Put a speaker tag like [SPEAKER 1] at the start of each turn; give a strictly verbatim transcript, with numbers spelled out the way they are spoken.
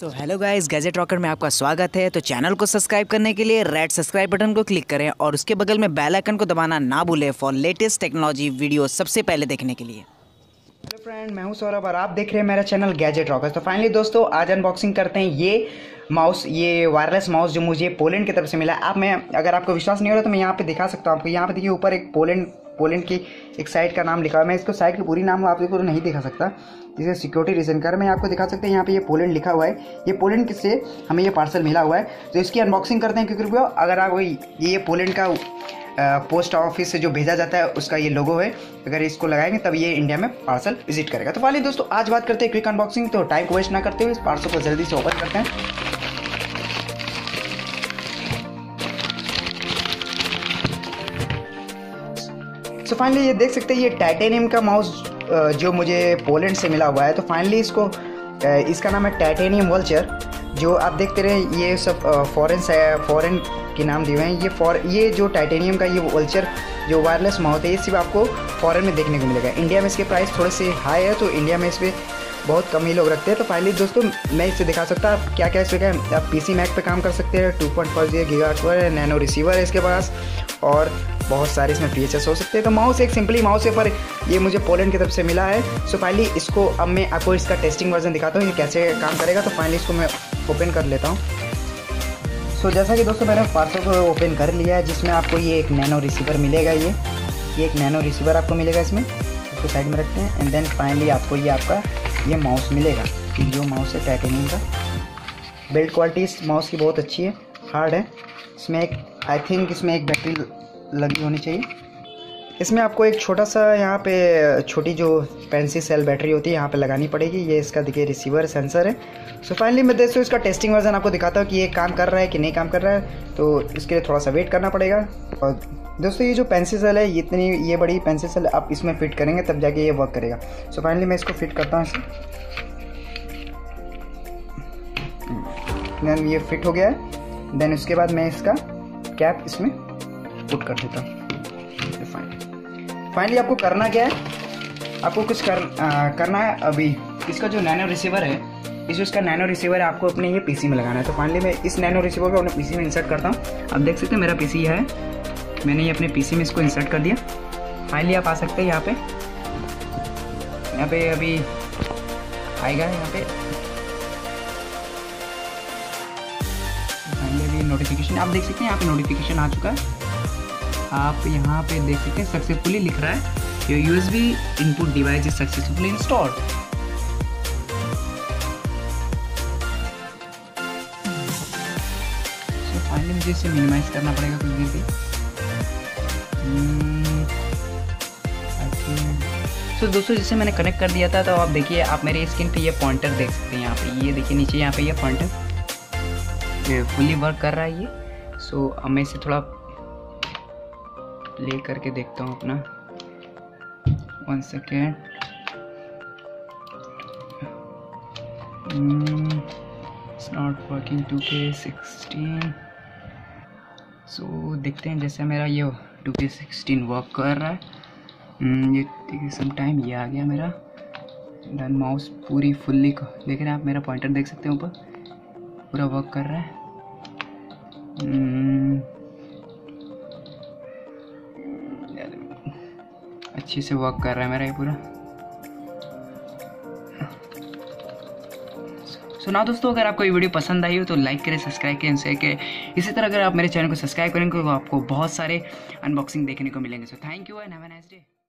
[SPEAKER 1] तो hello guys, gadget rocker में आपका स्वागत है। तो चैनल को सब्सक्राइब करने के लिए रेड सब्सक्राइब बटन को क्लिक करें और उसके बगल में बेल आइकन को दबाना ना भूलें फॉर लेटेस्ट टेक्नोलॉजी वीडियो सबसे पहले देखने के लिए।
[SPEAKER 2] हेलो फ्रेंड, मैं हूं सौरभ और आप देख रहे हैं मेरा चैनल गैजेट रॉकर। तो फाइनली दोस्तों, आज अनबॉक्सिंग करते हैं ये माउस, ये वायरलेस माउस जो मुझे पोलैंड की तरफ से मिला। आप मैं अगर आपको विश्वास नहीं हो रहा तो मैं यहाँ पे दिखा सकता हूँ आपको। यहाँ पे देखिए ऊपर एक पोलैंड पोलैंड की एक साइट का नाम लिखा हुआ है। मैं इसको साइट की पूरी नाम आप देखो नहीं दिखा सकता, जिसे सिक्योरिटी रीजन कर मैं आपको दिखा सकता हूँ। यहाँ पे ये पोलैंड लिखा हुआ है, ये पोलैंड से हमें ये पार्सल मिला हुआ है। तो इसकी अनबॉक्सिंग करते हैं क्योंकि अगर आप ये पोलैंड का पोस्ट ऑफिस से जो भेजा जाता है उसका ये लोगो है, अगर इसको लगाएंगे तब ये इंडिया में पार्सल विजिट करेगा। तो फाइनली दोस्तों, आज बात करते हैं क्विक अनबॉक्सिंग। तो टाइम को वेस्ट ना करते हुए इस पार्सल को जल्दी से ओपन करते हैं। तो फाइनली ये देख सकते हैं, ये टाइटेनियम का माउस जो मुझे पोलैंड से मिला हुआ है। तो फाइनली इसको इसका नाम है टाइटेनियम वल्चर। जो आप देखते रहे ये सब फॉरेन से फॉरेन के नाम दिए हुए हैं। ये फॉर ये जो टाइटेनियम का ये वल्चर जो वायरलेस माउस है, ये सिर्फ आपको फॉरेन में देखने को मिलेगा। इंडिया में इसके प्राइस थोड़े से हाई है, तो इंडिया में इस पर बहुत कम ही लोग रखते हैं। तो फाइनली दोस्तों, मैं इससे दिखा सकता हूँ आप क्या क्या इसमें क्या आप पीसी मैक पे काम कर सकते हैं। टू पॉइंट फाइव गीगाहर्ट्ज पर नैनो रिसीवर है इसके पास और बहुत सारे इसमें फीचर्स हो सकते हैं। तो माउस एक सिंपली माउस है, पर ये मुझे पोलैंड की तरफ से मिला है। सो फाइनली इसको अब मैं आपको इसका टेस्टिंग वर्जन दिखाता हूँ ये कैसे काम करेगा। तो फाइनली इसको मैं ओपन कर लेता हूँ। सो जैसा कि दोस्तों मैंने पार्सल को ओपन कर लिया है, जिसमें आपको ये एक नैनो रिसीवर मिलेगा। ये ये एक नैनो रिसीवर आपको मिलेगा इसमें। इसको साइड में रखते हैं एंड देन फाइनली आपको ये आपका ये माउस मिलेगा। जो माउस है टाइटेनियम का, बिल्ड क्वालिटी इस माउस की बहुत अच्छी है, हार्ड है। इसमें एक आई थिंक इसमें एक बैटरी लगी होनी चाहिए। इसमें आपको एक छोटा सा यहाँ पे छोटी जो पेंसिल सेल बैटरी होती है यहाँ पे लगानी पड़ेगी। ये इसका देखिए रिसीवर सेंसर है। सो फाइनली मैं दोस्तों इसका टेस्टिंग वर्जन आपको दिखाता हूँ कि ये काम कर रहा है कि नहीं काम कर रहा है। तो इसके लिए थोड़ा सा वेट करना पड़ेगा। और दोस्तों ये जो पेंसिल सेल है, इतनी ये बड़ी पेंसिल सेल आप इसमें फिट करेंगे तब जाके ये वर्क करेगा। सो फाइनली मैं इसको फिट करता हूँ इसे। देन ये फिट हो गया है। देन उसके बाद मैं इसका कैप इसमें पुट कर देता हूँ। फाइनली आपको करना क्या है, आपको कुछ कर आ, करना है। अभी इसका जो नैनो रिसीवर है, इस जो इसका नैनो रिसीवर है आपको अपने ये पीसी में लगाना है। तो फाइनली मैं इस नैनो रिसीवर को अपने पीसी में इंसर्ट करता हूँ। आप देख सकते हैं मेरा पीसी है, मैंने ये अपने पीसी में इसको इंसर्ट कर दिया। फाइनली आप आ सकते हैं यहाँ पे, यहाँ पे अभी आएगा यहाँ पे। फाइनली अभी नोटिफिकेशन आप देख सकते हैं, यहाँ पे नोटिफिकेशन आ चुका है। आप यहाँ पे देख सकते हैं सक्सेसफुली लिख रहा है your USB input device is successfully installed. So finally मुझे इसे मिनिमाइज करना पड़ेगा कुछ देर के। सो दोस्तों, जिसे मैंने कनेक्ट कर दिया था, तो आप देखिए आप मेरे स्क्रीन पे ये पॉइंटर देख सकते हैं। यहाँ पे ये देखिए नीचे यहाँ पे ये पॉइंटर फुली वर्क कर रहा है ये। सो अब मैं इसे थोड़ा प्ले करके देखता हूँ अपना। One second. It's not working two K sixteen. So देखते हैं जैसे मेरा ये टू के सिक्सटीन वर्क कर रहा है। hmm, ये सम टाइम ये आ गया मेरा। डन माउस पूरी फुल्ली देख रहे हैं आप, मेरा पॉइंटर देख सकते हैं ऊपर पूरा वर्क कर रहा है। hmm, अच्छे से वर्क कर रहा है मेरा ये पूरा। सुना so, दोस्तों, अगर आपको ये वीडियो पसंद आई हो तो लाइक करें, सब्सक्राइब करें, शेयर करें। इसी तरह अगर आप मेरे चैनल को सब्सक्राइब करेंगे तो आपको बहुत सारे अनबॉक्सिंग देखने को मिलेंगे। So thank you and have a nice day.